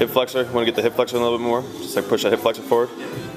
Hip flexor. Want to get the hip flexor a little bit more. Just like push that hip flexor forward.